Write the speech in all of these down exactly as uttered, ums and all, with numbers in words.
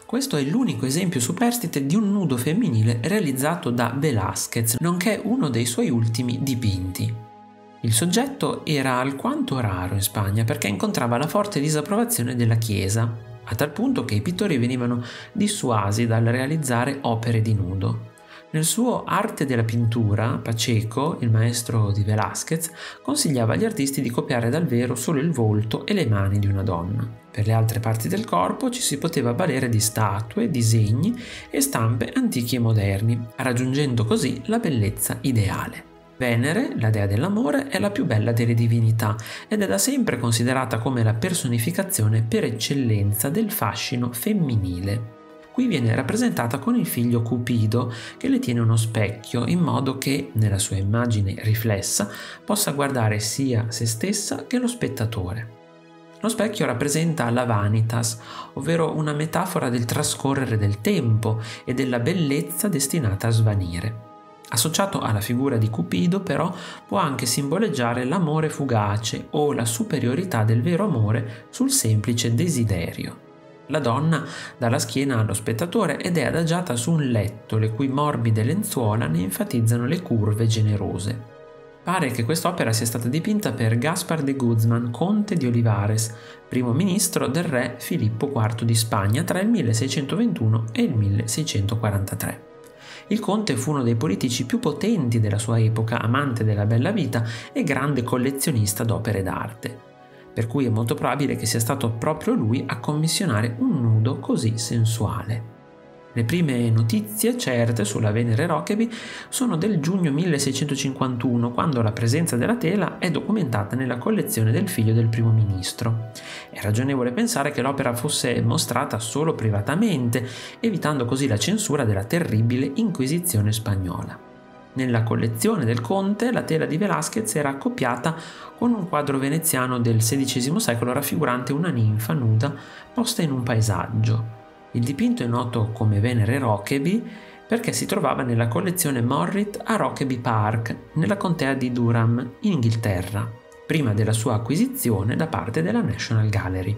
Questo è l'unico esempio superstite di un nudo femminile realizzato da Velázquez, nonché uno dei suoi ultimi dipinti. Il soggetto era alquanto raro in Spagna perché incontrava la forte disapprovazione della Chiesa, a tal punto che i pittori venivano dissuasi dal realizzare opere di nudo. Nel suo Arte della pittura, Pacheco, il maestro di Velázquez, consigliava agli artisti di copiare dal vero solo il volto e le mani di una donna. Per le altre parti del corpo ci si poteva valere di statue, disegni e stampe antichi e moderni, raggiungendo così la bellezza ideale. Venere, la dea dell'amore, è la più bella delle divinità ed è da sempre considerata come la personificazione per eccellenza del fascino femminile. Qui viene rappresentata con il figlio Cupido che le tiene uno specchio in modo che, nella sua immagine riflessa, possa guardare sia se stessa che lo spettatore. Lo specchio rappresenta la vanitas, ovvero una metafora del trascorrere del tempo e della bellezza destinata a svanire. Associato alla figura di Cupido, però, può anche simboleggiare l'amore fugace o la superiorità del vero amore sul semplice desiderio. La donna dà la schiena allo spettatore ed è adagiata su un letto, le cui morbide lenzuola ne enfatizzano le curve generose. Pare che quest'opera sia stata dipinta per Gaspar de Guzman, conte di Olivares, primo ministro del re Filippo quarto di Spagna tra il milleseicentoventuno e il milleseicentoquarantatré. Il conte fu uno dei politici più potenti della sua epoca, amante della bella vita e grande collezionista d'opere d'arte, per cui è molto probabile che sia stato proprio lui a commissionare un nudo così sensuale. Le prime notizie certe sulla Venere Rokeby sono del giugno milleseicentocinquantuno, quando la presenza della tela è documentata nella collezione del figlio del primo ministro. È ragionevole pensare che l'opera fosse mostrata solo privatamente, evitando così la censura della terribile Inquisizione spagnola. Nella collezione del conte la tela di Velázquez era accoppiata con un quadro veneziano del sedicesimo secolo raffigurante una ninfa nuda posta in un paesaggio. Il dipinto è noto come Venere Rokeby perché si trovava nella collezione Morritt a Rokeby Park, nella contea di Durham, in Inghilterra, prima della sua acquisizione da parte della National Gallery.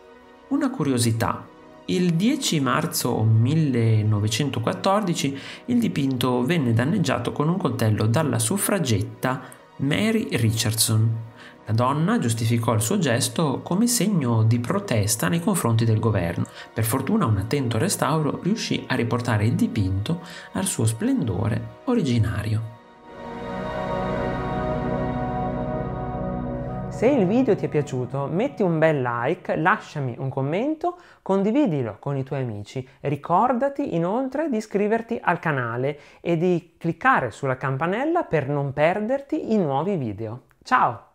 Una curiosità: il dieci marzo millenovecentoquattordici il dipinto venne danneggiato con un coltello dalla suffragetta Mary Richardson. La donna giustificò il suo gesto come segno di protesta nei confronti del governo. Per fortuna un attento restauro riuscì a riportare il dipinto al suo splendore originario. Se il video ti è piaciuto, metti un bel like, lasciami un commento, condividilo con i tuoi amici. Ricordati inoltre di iscriverti al canale e di cliccare sulla campanella per non perderti i nuovi video. Ciao!